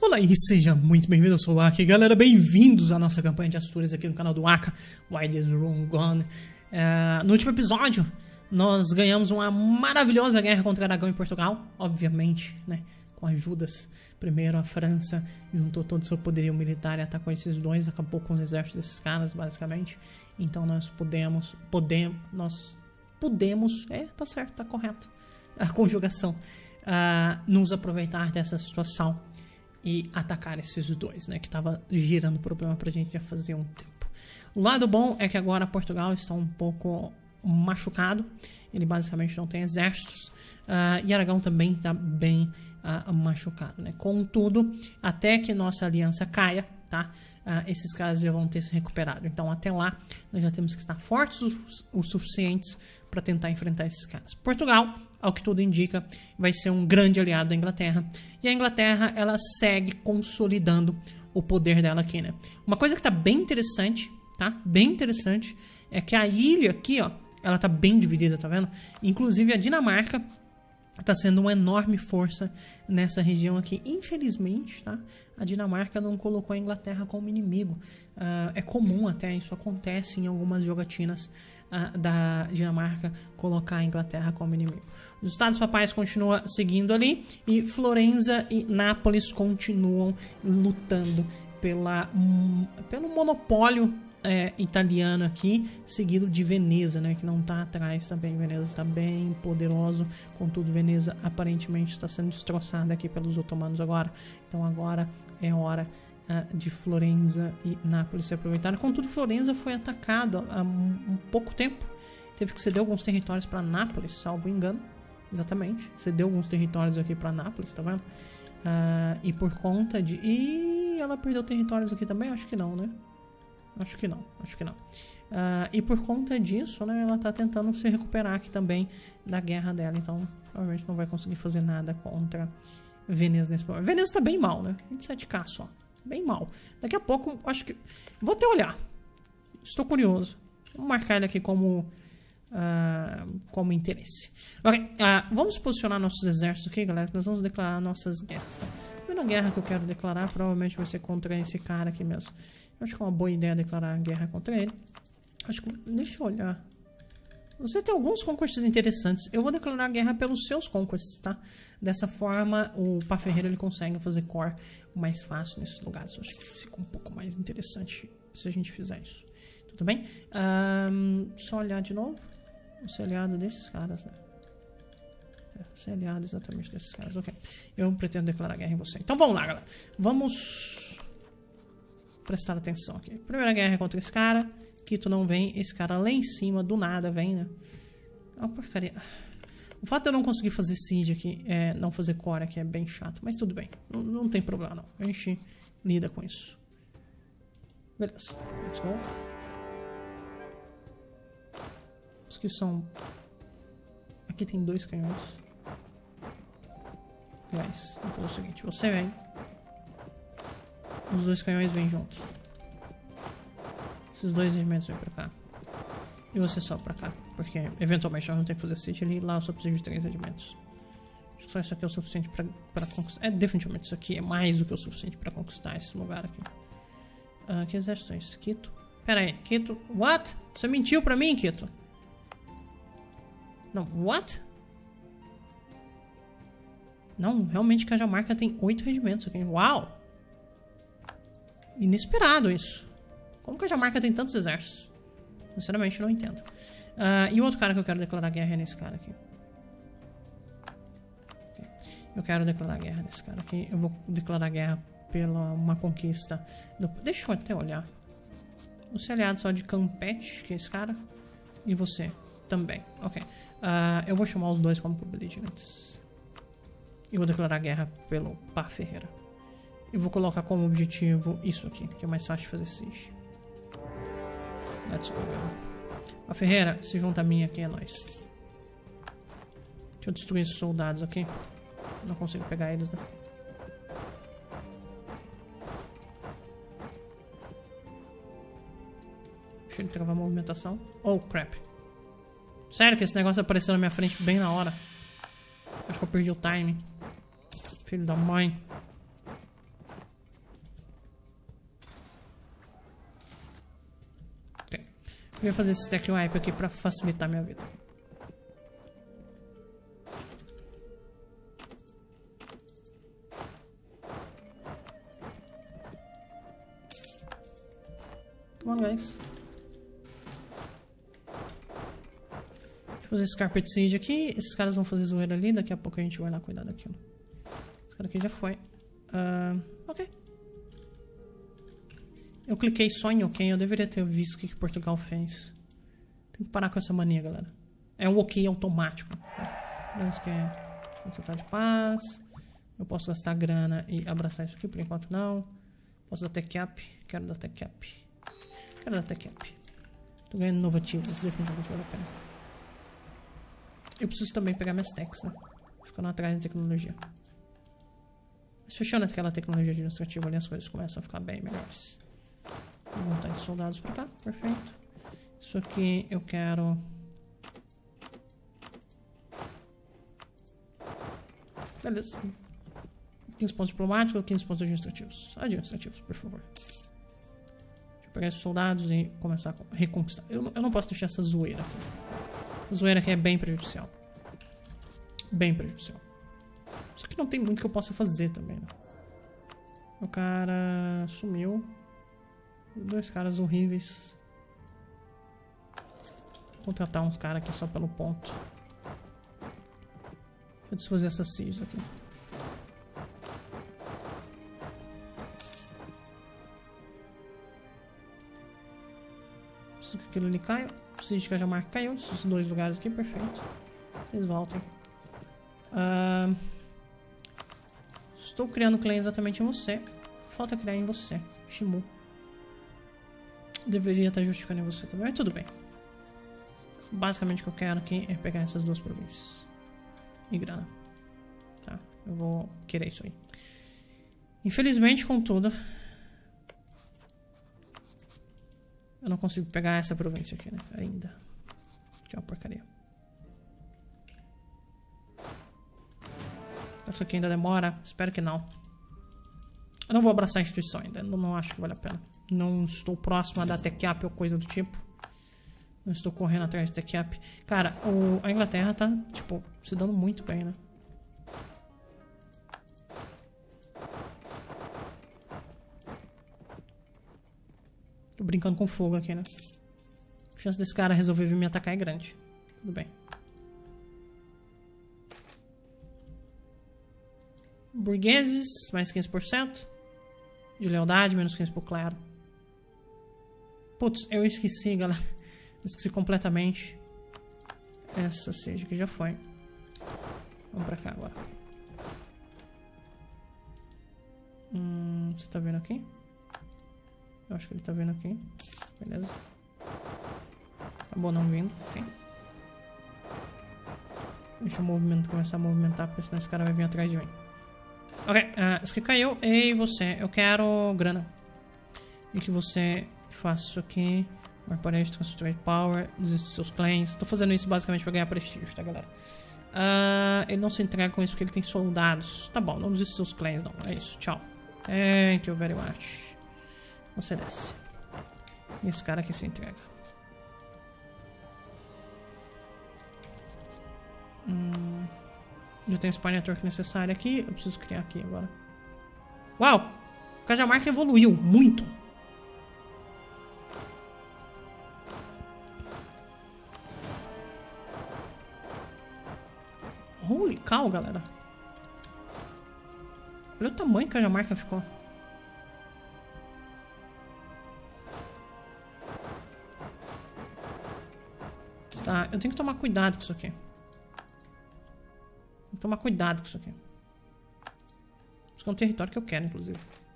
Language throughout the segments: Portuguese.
Olá e seja muito bem-vindo, eu sou o Aka. Galera, bem-vindos à nossa campanha de Astúrias aqui no canal do Aka, Why This Room Gone. No último episódio, nós ganhamos uma maravilhosa guerra contra Aragão em Portugal, obviamente, né, com ajudas. Primeiro a França juntou todo o seu poderio militar e atacou esses dois, acabou com os exércitos desses caras, basicamente. Então nós podemos, tá certo, tá correto a conjugação, nos aproveitar dessa situação e atacar esses dois, né, que tava gerando problema pra gente já fazia um tempo. O lado bom é que agora Portugal está um pouco machucado, ele basicamente não tem exércitos, e Aragão também está bem machucado, né. Contudo, até que nossa aliança caia, tá, esses caras já vão ter se recuperado. Então até lá nós já temos que estar fortes o suficientes para tentar enfrentar esses caras. Portugal, ao que tudo indica, vai ser um grande aliado da Inglaterra, e a Inglaterra ela segue consolidando o poder dela aqui, né. Uma coisa que tá bem interessante, tá, bem interessante, é que a ilha aqui, ó, ela tá bem dividida, tá vendo? Inclusive a Dinamarca está sendo uma enorme força nessa região aqui. Infelizmente, tá, a Dinamarca não colocou a Inglaterra como inimigo. É comum até, isso acontece em algumas jogatinas da Dinamarca, colocar a Inglaterra como inimigo. Os Estados Papais continuam seguindo ali, e Florença e Nápoles continuam lutando pelo monopólio italiano aqui, seguido de Veneza, né, que não tá atrás também. Veneza está bem poderoso, contudo Veneza aparentemente está sendo destroçada aqui pelos otomanos agora. Então agora é hora de Florença e Nápoles se aproveitarem. Contudo, Florença foi atacado há um pouco tempo, teve que ceder alguns territórios para Nápoles, salvo engano. Exatamente, cedeu alguns territórios aqui para Nápoles, tá vendo? E por conta de... E ela perdeu territórios aqui também? Acho que não, né? Acho que não. E por conta disso, né, ela tá tentando se recuperar aqui também da guerra dela. Então, provavelmente não vai conseguir fazer nada contra Veneza nesse momento. Veneza tá bem mal, né? 27k só. Bem mal. Daqui a pouco, acho que... Vou até olhar. Estou curioso. Vamos marcar ele aqui como interesse. Ok, vamos posicionar nossos exércitos aqui, galera. Nós vamos declarar nossas guerras, tá? A primeira guerra que eu quero declarar provavelmente vai ser contra esse cara aqui mesmo. Eu acho que é uma boa ideia declarar guerra contra ele. Acho que... Deixa eu olhar. Você tem alguns conquistas interessantes. Eu vou declarar guerra pelos seus conquistas, tá? Dessa forma, o Pá Ferreira ele consegue fazer core mais fácil nesses lugares. Eu acho que fica um pouco mais interessante se a gente fizer isso. Tudo bem? Só olhar de novo. Você é aliado desses caras, né? Você é aliado exatamente desses caras. Ok. Eu pretendo declarar guerra em você. Então vamos lá, galera. Vamos prestar atenção aqui. Primeira guerra é contra esse cara. Quito não vem. Esse cara lá em cima, do nada, vem, né? É uma porcaria. O fato de eu não conseguir fazer siege aqui, não fazer core aqui, é bem chato. Mas tudo bem. Não tem problema, não. A gente lida com isso. Beleza. Let's go. Os que são... Aqui tem 2 canhões. Aliás, vou fazer o seguinte. Você vem. Os 2 canhões vêm juntos. Esses 2 regimentos vêm pra cá. E você sobe pra cá. Porque eventualmente nós vamos ter que fazer siege ali. Lá eu só preciso de 3 regimentos. Acho que só isso aqui é o suficiente pra conquistar. Definitivamente isso aqui é mais do que o suficiente pra conquistar esse lugar aqui. Que exército é esse? Quito? Pera aí, Quito. What? Você mentiu pra mim, Quito? Não, what? Não, realmente Cajamarca tem 8 regimentos aqui. Uau! Inesperado isso. Como Cajamarca tem tantos exércitos? Sinceramente, não entendo. E o outro cara que eu quero declarar guerra é nesse cara aqui. Okay. Eu quero declarar guerra nesse cara aqui. Eu vou declarar guerra pela uma conquista. Deixa eu até olhar. Você é aliado só de Campete, que é esse cara. E você também. Ok. Eu vou chamar os 2 como belligerantes. E vou declarar guerra pelo Pá Ferreira. E vou colocar como objetivo isso aqui, que é mais fácil de fazer siege. Let's go, galera. Pá Ferreira, se junta a mim aqui, é nóis. Deixa eu destruir esses soldados aqui. Não consigo pegar eles, né? Deixa ele travar a movimentação. Oh, crap. Sério que esse negócio apareceu na minha frente bem na hora. Acho que eu perdi o timing. Filho da mãe. Queria fazer esse stack wipe aqui pra facilitar minha vida. Come on, guys. Deixa eu fazer esse carpet seed aqui. Esses caras vão fazer zoeira ali. Daqui a pouco a gente vai lá cuidar daquilo. Esse cara aqui já foi. Ok. Eu cliquei só em OK. Eu deveria ter visto o que Portugal fez. Tem que parar com essa mania, galera. É um OK automático. Tá? Isso que é contratar de paz. Eu posso gastar grana e abraçar isso aqui. Por enquanto não. Posso dar tech cap. Quero dar tech cap. Quero dar tech cap. Tô ganhando inovativo. Isso definitivamente vale a pena. Eu preciso também pegar minhas techs, né? Ficando atrás da tecnologia. Mas fechando aquela tecnologia administrativa ali, as coisas começam a ficar bem melhores. Vou montar esses soldados pra cá. Perfeito. Isso aqui eu quero... Beleza. 15 pontos diplomáticos ou 15 pontos administrativos? Administrativos, por favor. Deixa eu pegar esses soldados e começar a reconquistar. Eu não posso deixar essa zoeira aqui. A zoeira aqui é bem prejudicial. Bem prejudicial. Só que não tem muito que eu possa fazer também, né? O cara sumiu. Dois caras horríveis. Vou contratar uns caras aqui só pelo ponto. Vou desfazer essas sieges aqui. Preciso que aquilo ali caia. O siege de Cajamarca caiu. Esses dois lugares aqui, perfeito. Vocês voltem. Estou criando clã exatamente em você. Falta criar em você, Shimu. Deveria estar justificando em você também, mas tudo bem. Basicamente o que eu quero aqui é pegar essas duas províncias. E grana. Tá, eu vou querer isso aí. Infelizmente, contudo, eu não consigo pegar essa província aqui, né? Ainda. Que é uma porcaria. Isso aqui ainda demora. Espero que não. Eu não vou abraçar a instituição ainda. Não acho que vale a pena. Não estou próximo a dar tech up ou coisa do tipo. Não estou correndo atrás de tech up. Cara, a Inglaterra tá, tipo, se dando muito bem, né? Tô brincando com fogo aqui, né? A chance desse cara resolver vir me atacar é grande. Tudo bem. Burgueses, mais 15%. De lealdade, menos 15% por clero. Putz, eu esqueci, galera. Eu esqueci completamente. Essa seja que já foi. Vamos pra cá agora. Você tá vendo aqui? Eu acho que ele tá vendo aqui. Beleza. Acabou não vindo. Ok. Deixa o movimento começar a movimentar, porque senão esse cara vai vir atrás de mim. Ok, isso aqui caiu. Ei, você, eu quero grana. E que você faça isso aqui. Aparente, Concentrate Power, desiste dos seus claims. Tô fazendo isso basicamente pra ganhar prestígio, tá, galera? Ele não se entrega com isso porque ele tem soldados. Tá bom, não desiste dos seus claims, não. É isso, tchau. Thank you very much. Você desce. E esse cara aqui se entrega. Já tenho o Spy Network necessário aqui. Eu preciso criar aqui agora. Uau! O Cajamarca evoluiu muito. Holy cow, galera. Olha o tamanho que a Cajamarca ficou. Tá, eu tenho que tomar cuidado com isso aqui. Tem que tomar cuidado com isso aqui. Isso é um território que eu quero, inclusive.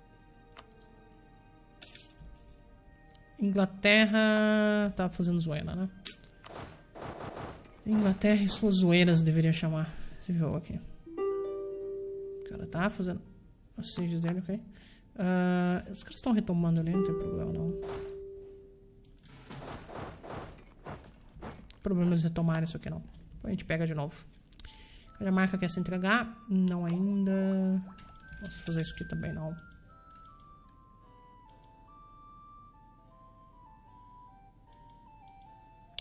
Inglaterra... Tá fazendo zoeira, né? Inglaterra e suas zoeiras deveria chamar esse jogo aqui. O cara tá fazendo as sieges dele, ok? Os caras estão retomando ali, não tem problema não. Problema eles retomarem isso aqui não. A gente pega de novo. A marca quer se entregar? Não ainda. Posso fazer isso aqui também não.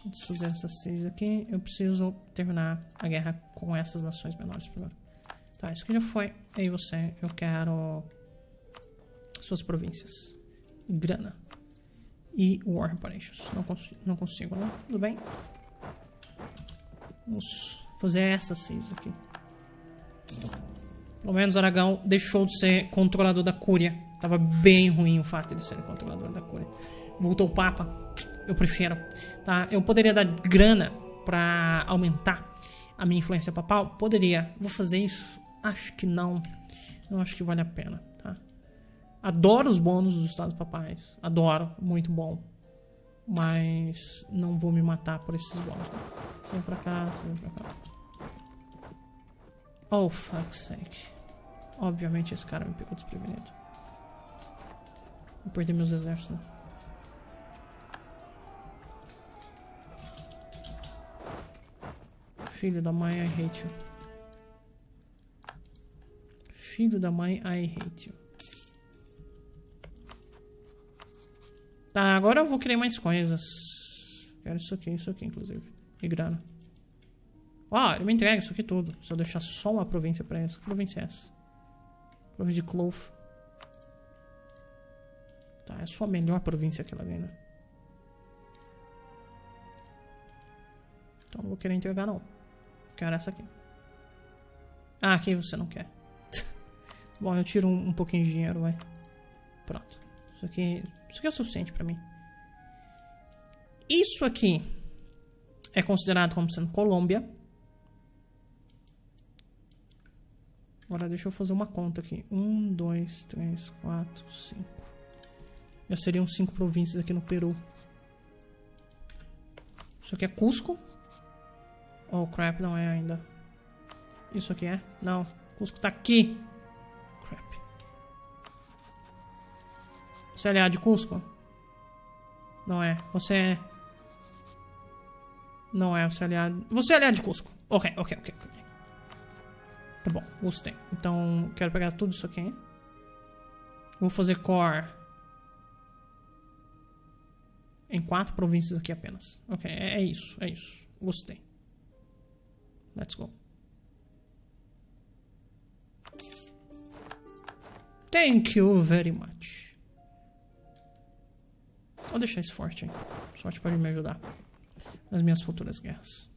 Desfazer essas 6 aqui. Eu preciso terminar a guerra com essas nações menores primeiro. Tá, isso aqui já foi. Aí você, eu quero suas províncias. Grana. E War Reparations. Não consigo, né? Tudo bem. Vamos fazer essas 6 aqui. Pelo menos Aragão deixou de ser controlador da Cúria. Tava bem ruim o fato de ser controlador da Cúria. Voltou o Papa. Eu prefiro, tá? Eu poderia dar grana pra aumentar a minha influência papal? Poderia. Vou fazer isso? Acho que não. Não acho que vale a pena, tá? Adoro os bônus dos estados papais. Adoro. Muito bom. Mas não vou me matar por esses bônus. Tá? Você vem pra cá, você vem pra cá. Oh, fuck's sake. Obviamente esse cara me pegou desprevenido. Vou perder meus exércitos, né? Filho da mãe, I hate you. Filho da mãe, I hate you. Tá, agora eu vou querer mais coisas. Quero isso aqui, inclusive. E grana. Ó, ele me entrega isso aqui tudo. Se eu deixar só uma província pra essa. Que província é essa? Província de Clove. Tá, é só a melhor província que ela ganha. Então não vou querer entregar não. Quero essa aqui. Ah, aqui você não quer. Bom, eu tiro um pouquinho de dinheiro, vai. Pronto. Isso aqui é o suficiente pra mim. Isso aqui é considerado como sendo Colômbia. Agora deixa eu fazer uma conta aqui. 1, 2, 3, 4, 5. Já seriam 5 províncias aqui no Peru. Isso aqui é Cusco. Oh, crap, não é ainda. Isso aqui é? Não. Cusco tá aqui. Crap. Você é aliado de Cusco? Não é. Você é... Não é, você é aliado... Você é aliado de Cusco. Ok. Tá bom, gostei. Então, quero pegar tudo isso aqui. Vou fazer core em 4 províncias aqui apenas. Ok, é isso. Gostei. Let's go. Thank you very much. Vou deixar esse forte aí. O forte pode me ajudar nas minhas futuras guerras.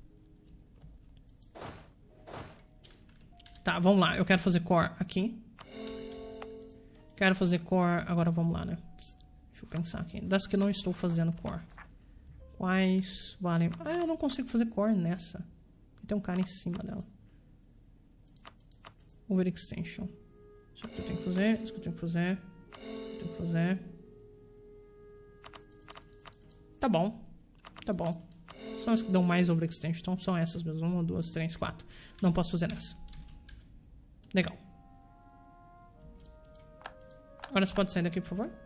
Tá, vamos lá. Eu quero fazer core aqui. Quero fazer core... Agora vamos lá, né? Deixa eu pensar aqui. Das que não estou fazendo core. Quais valem... Ah, eu não consigo fazer core nessa. Tem um cara em cima dela. Overextension. Isso que eu tenho que fazer. Isso que eu tenho que fazer. Tenho que fazer. Tá bom. Tá bom. São as que dão mais overextension. Então são essas mesmo. 1, 2, 3, 4. Não posso fazer nessa. Legal. Agora você pode sair daqui, por favor?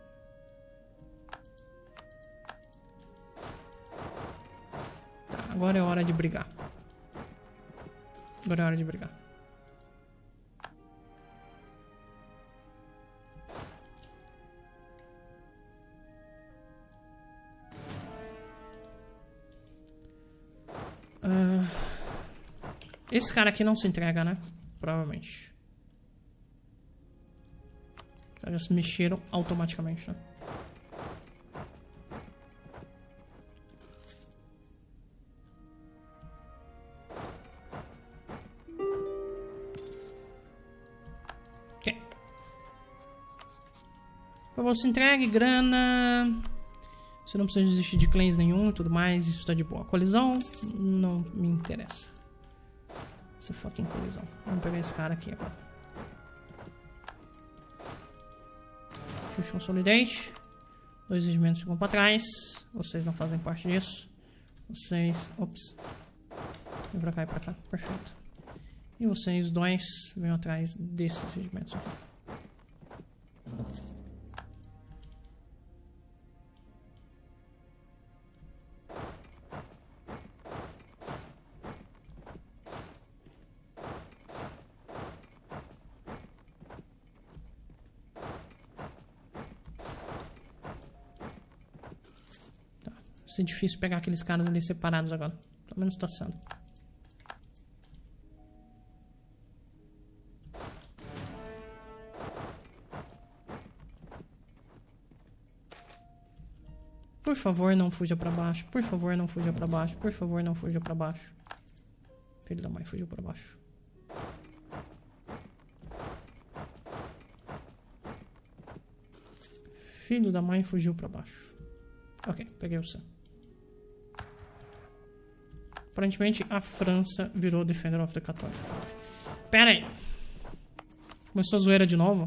Tá, agora é hora de brigar. Agora é hora de brigar. Esse cara aqui não se entrega, né? Provavelmente. Os caras se mexeram automaticamente, né? Ok. Por favor, se entregue, grana. Você não precisa desistir de claims nenhum e tudo mais. Isso tá de boa. Colisão não me interessa. Essa fucking colisão. Vamos pegar esse cara aqui agora. Shift Consolidate. 2 regimentos ficam pra trás. Vocês não fazem parte disso. Vocês... Ops. Vem pra cá e pra cá. Perfeito. E vocês dois venham atrás desses regimentos aqui. Vai ser difícil pegar aqueles caras ali separados agora. Pelo menos tá sendo. Por favor, não fuja pra baixo. Por favor, não fuja pra baixo. Por favor, não fuja pra baixo. Filho da mãe fugiu pra baixo. Filho da mãe fugiu pra baixo. Ok, peguei o C. Aparentemente a França virou Defender of the Catholic Faith. Pera aí. Começou a zoeira de novo?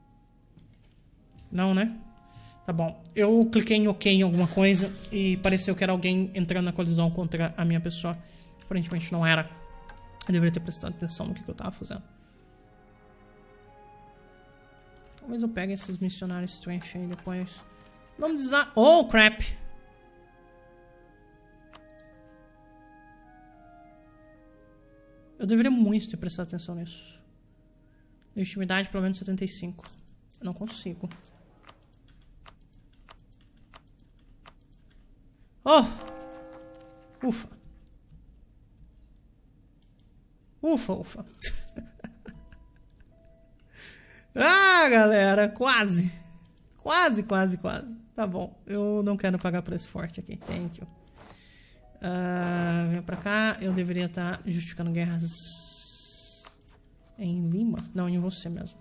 Não, né? Tá bom. Eu cliquei em OK em alguma coisa e pareceu que era alguém entrando na colisão contra a minha pessoa. Aparentemente não era. Eu deveria ter prestado atenção no que eu tava fazendo. Talvez eu pegue esses missionários strength aí depois. Nome de oh, crap! Eu deveria muito ter prestado atenção nisso. Legitimidade pelo menos 75. Eu não consigo. Oh! Ufa. Ufa, ufa. Ah, galera, quase. Quase. Tá bom, eu não quero pagar preço forte aqui. Thank you. Vem pra cá. Eu deveria estar justificando guerras em Lima? Não, em você mesmo.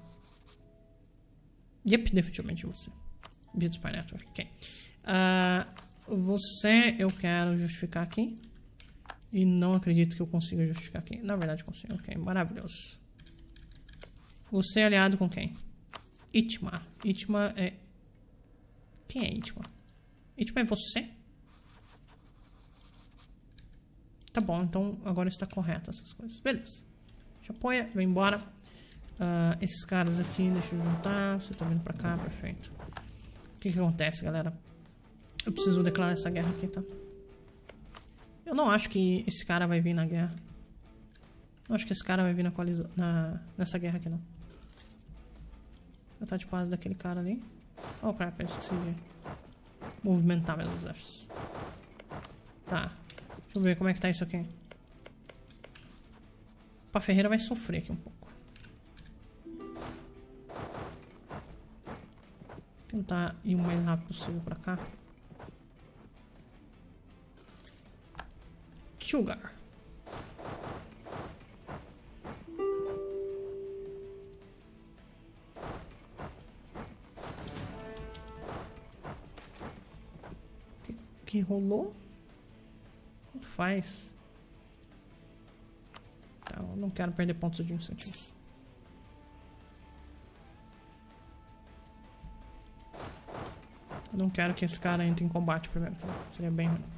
Yep, definitivamente em você. Beat Spy Network, ok. Você eu quero justificar aqui. E não acredito que eu consiga justificar aqui. Na verdade consigo, ok, maravilhoso. Você é aliado com quem? Itma. Itma é... Quem é Itma? Itma é você? Tá bom, então agora está correto essas coisas. Beleza. Te apoia, vem embora. Esses caras aqui, deixa eu juntar. Você tá vindo pra cá, perfeito. O que acontece, galera? Eu preciso declarar essa guerra aqui, tá? Eu não acho que esse cara vai vir na guerra. Não acho que esse cara vai vir nessa guerra aqui, não. Já tá de paz daquele cara ali. Oh, crap, eu esqueci de movimentar meus exércitos. Tá. Deixa eu ver como é que tá isso aqui. Pá Ferreira vai sofrer aqui um pouco. Tentar ir o mais rápido possível pra cá. Sugar. Que rolou? Tanto faz. Tá, eu não quero perder pontos de incentivo. Eu não quero que esse cara entre em combate primeiro, tá? Seria bem ruim.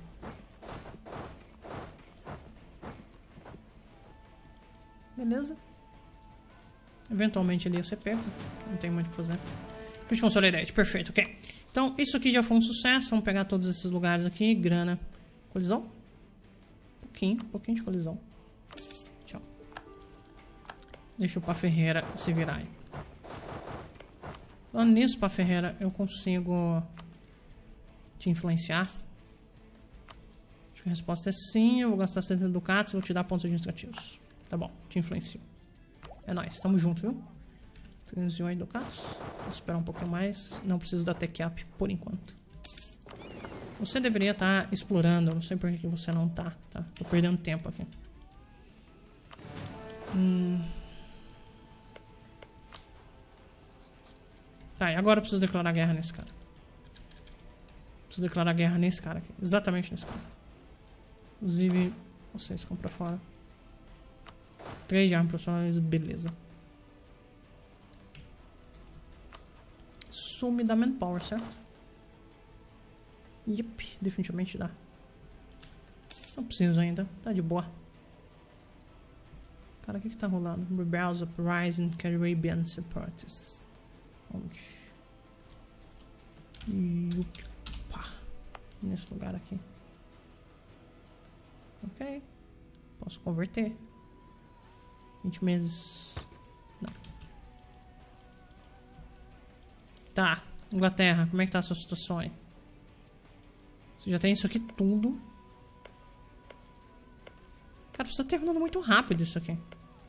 Beleza. Eventualmente ele ia ser pego. Não tem muito o que fazer. Puxa uma solidez. Perfeito, ok. Então, isso aqui já foi um sucesso. Vamos pegar todos esses lugares aqui. Grana. Colisão? Pouquinho de colisão. Tchau. Deixa o Pá Ferreira se virar aí. Falando nisso, Pá Ferreira, eu consigo te influenciar? Acho que a resposta é sim. Eu vou gastar 70 ducatos e vou te dar pontos administrativos. Tá bom, te influencio. É nóis, tamo junto, viu? 308 ducatos. Vou esperar um pouquinho mais. Não preciso da tech up por enquanto. Você deveria estar explorando. Eu não sei por que você não tá. Tô perdendo tempo aqui. Tá, e agora eu preciso declarar guerra nesse cara. Preciso declarar guerra nesse cara aqui. Exatamente nesse cara. Inclusive, vocês ficam pra fora. 3 de armas profissionais, beleza. Sume da manpower, certo? Yep, definitivamente dá. Não preciso ainda, tá de boa. Cara, o que tá rolando? Rebels Uprising Caribbean Separatists. Onde? Pá. Nesse lugar aqui. Ok. Posso converter. 20 meses. Não. Tá. Inglaterra, como é que tá a sua situação aí? Você já tem isso aqui tudo. Cara, você tá terminando muito rápido isso aqui.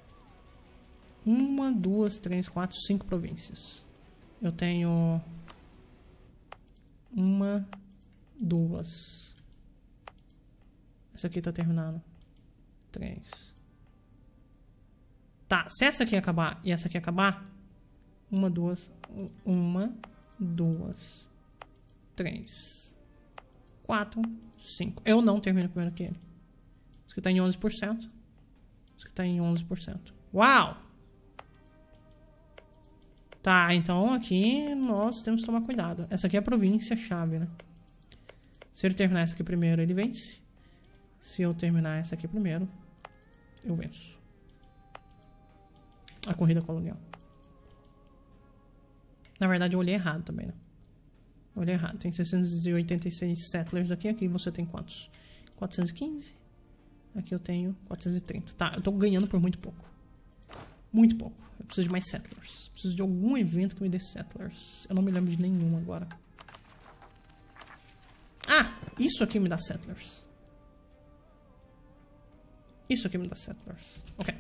1, 2, 3, 4, 5 províncias. Eu tenho 1, 2. Essa aqui tá terminando. 3. Tá, se essa aqui acabar e essa aqui acabar, 1, 2, 3, 4, 5. Eu não termino primeiro que ele. Isso aqui tá em 11%. Isso aqui tá em 11%. Uau! Tá, então aqui nós temos que tomar cuidado. Essa aqui é a província-chave, né? Se ele terminar essa aqui primeiro, ele vence. Se eu terminar essa aqui primeiro, eu venço. A corrida colonial. Na verdade, eu olhei errado também, né? Eu olhei errado. Tem 686 settlers aqui. Aqui você tem quantos? 415. Aqui eu tenho 430. Tá, eu tô ganhando por muito pouco. Muito pouco. Eu preciso de mais settlers. Preciso de algum evento que me dê settlers. Eu não me lembro de nenhum agora. Ah! Isso aqui me dá settlers. Isso aqui me dá settlers. Ok.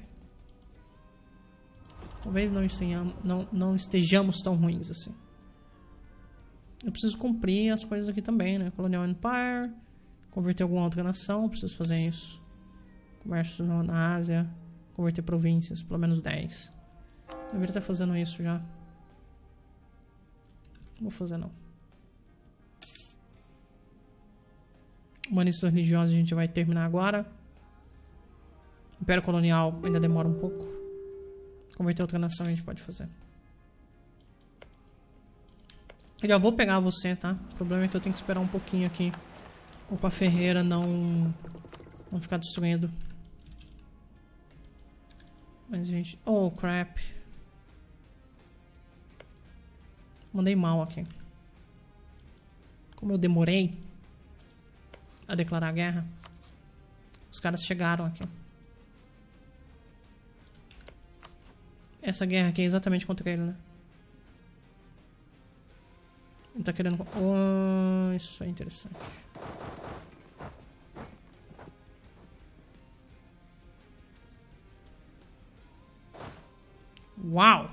Talvez não estejamos tão ruins assim. Eu preciso cumprir as coisas aqui também, né? Colonial Empire. Converter alguma outra nação. Eu preciso fazer isso. Comércio na Ásia. Converter províncias. Pelo menos 10. Eu deveria estar fazendo isso já. Não vou fazer não. Humanistas religiosos a gente vai terminar agora. Império Colonial ainda demora um pouco. Converter outra nação a gente pode fazer. Eu já vou pegar você, tá? O problema é que eu tenho que esperar um pouquinho aqui. Ou pra Ferreira não ficar destruindo. Mas, gente... Oh, crap. Mandei mal aqui. Como eu demorei a declarar a guerra, os caras chegaram aqui. Essa guerra aqui é exatamente contra ele, né? Ele tá querendo... Oh, isso é interessante. Uau!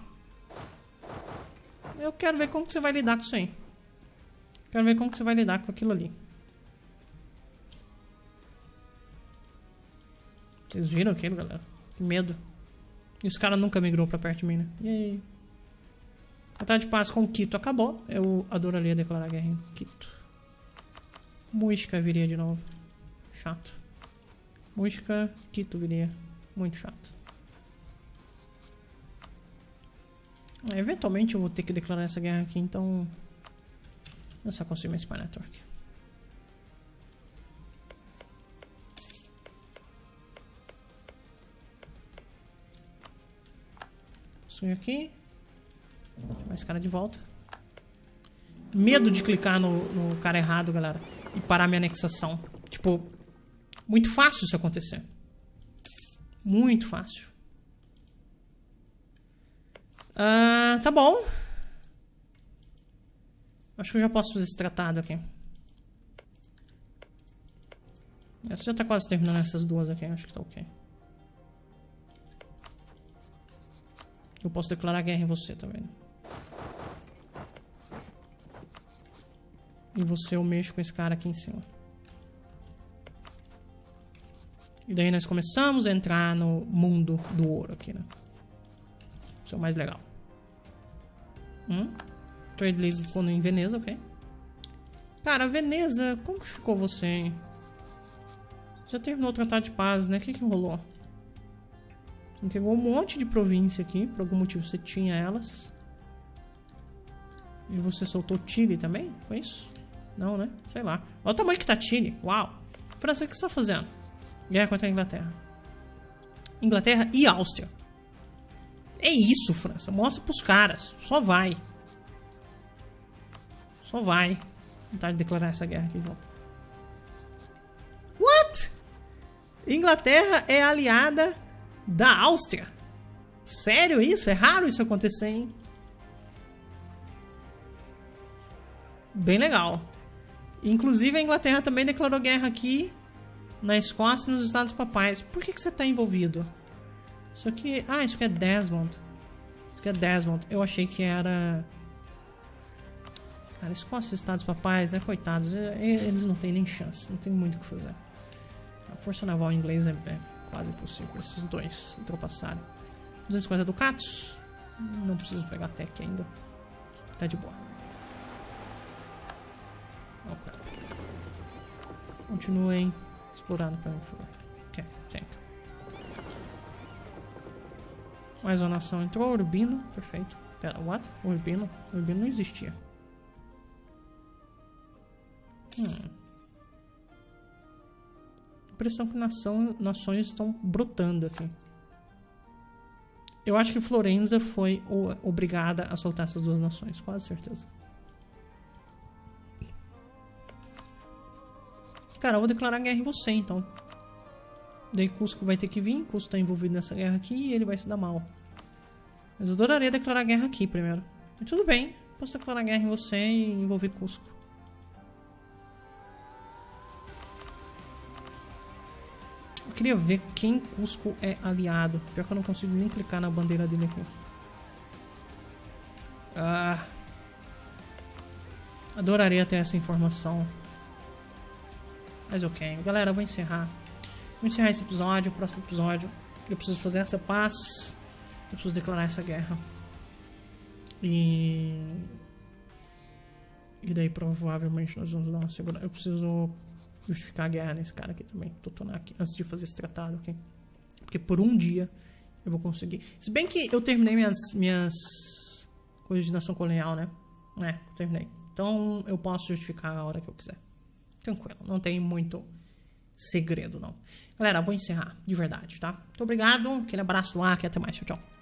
Eu quero ver como que você vai lidar com isso aí. Quero ver como que você vai lidar com aquilo ali. Vocês viram aquilo, galera? Que medo. E os caras nunca migrou pra perto de mim, né? Yay. Tratado de paz com Quito acabou. Eu adoraria declarar guerra em Quito. Muisca viria de novo. Chato. Muisca, Quito viria. Muito chato. Eventualmente eu vou ter que declarar essa guerra aqui, então... Eu só consigo mais Spy Network. Sonho aqui. Mais cara de volta. Medo de clicar no cara errado, galera. E parar minha anexação. Tipo, muito fácil isso acontecer. Muito fácil. Tá bom. Acho que eu já posso fazer esse tratado aqui. Essa já tá quase terminando essas duas aqui. Acho que tá ok. Eu posso declarar guerra em você também. E você eu mexo com esse cara aqui em cima. E daí nós começamos a entrar no mundo do ouro aqui, né? Isso é o mais legal. Trade League ficou em Veneza, ok. Cara, Veneza, como que ficou você, hein? Já terminou o Tratado de Paz, né? O que rolou? Você entregou um monte de província aqui. Por algum motivo você tinha elas. E você soltou Chile também? Foi isso? Não, né? Sei lá. Olha o tamanho que tá Chile. Uau. França, o que você tá fazendo? Guerra contra a Inglaterra. Inglaterra e Áustria. É isso, França. Mostra pros caras. Só vai. Só vai. Vontade de declarar essa guerra aqui de volta. What? Inglaterra é aliada da Áustria. Sério isso? É raro isso acontecer, hein? Bem legal. Inclusive a Inglaterra também declarou guerra aqui na Escócia e nos Estados Papais. Por que você tá envolvido? Isso aqui... Ah, isso aqui é Desmond. Isso aqui é Desmond. Eu achei que era... Cara, Escócia e Estados Papais, né? Coitados. Eles não têm nem chance. Não tem muito o que fazer. A força naval inglesa é quase impossível para esses dois ultrapassarem. 250 ducatos. Não preciso pegar tech ainda. Tá de boa. Ok. Continuem explorando para mim, por favor. Ok, tenta. Mais uma nação entrou. Urbino. Perfeito. Pera, what? Urbino? Urbino não existia. Impressão que nações estão brotando aqui. Eu acho que Florença foi obrigada a soltar essas duas nações, quase certeza. Cara, eu vou declarar guerra em você, então. Daí Cusco vai ter que vir, Cusco tá envolvido nessa guerra aqui e ele vai se dar mal. Mas eu adoraria declarar guerra aqui primeiro. Mas tudo bem, posso declarar guerra em você e envolver Cusco. Eu queria ver quem Cusco é aliado. Pior que eu não consigo nem clicar na bandeira dele aqui. Ah. Adoraria ter essa informação. Mas ok. Galera, eu vou encerrar. Vou encerrar esse episódio. Próximo episódio. Eu preciso fazer essa paz. Eu preciso declarar essa guerra. E daí provavelmente nós vamos dar uma segurança. Eu preciso justificar a guerra nesse cara aqui também. Totonar aqui antes de fazer esse tratado, ok? Porque por um dia eu vou conseguir. Se bem que eu terminei minhas coisas de nação colonial, né? Terminei. Então eu posso justificar a hora que eu quiser. Tranquilo. Não tem muito segredo, não. Galera, vou encerrar. De verdade, tá? Muito obrigado. Aquele abraço do ar e até mais. Tchau, tchau.